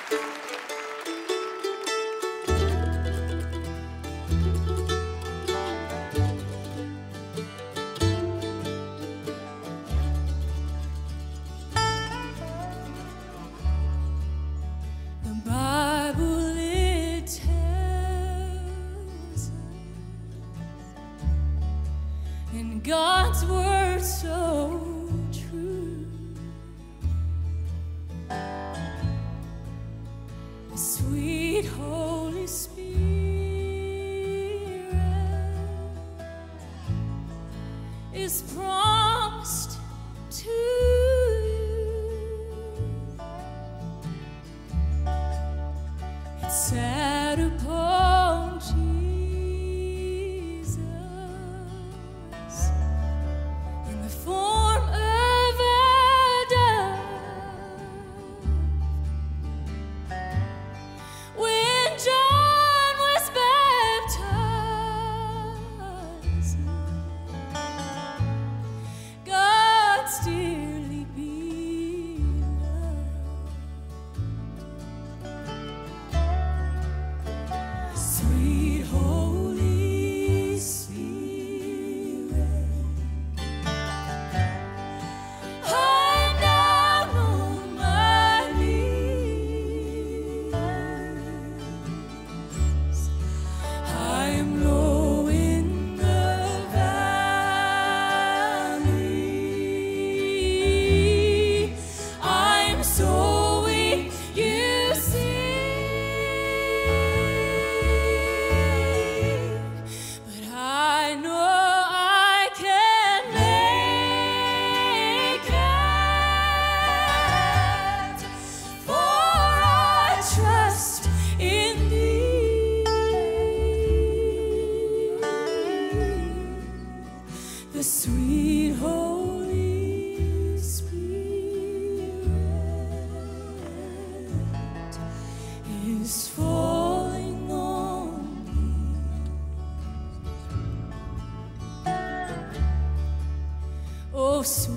God's word so true. The sweet Holy Spirit is promised to you. It's set upon Jesus in the form of a dove. When John was baptized, God's dearly beloved, sweet Holy Spirit, I'm down on my knees. I am low in the valley. I am so weak, you see, but I know I can make it, for I trust in thee. The sweet Holy Spirit is falling on me. Oh, sweet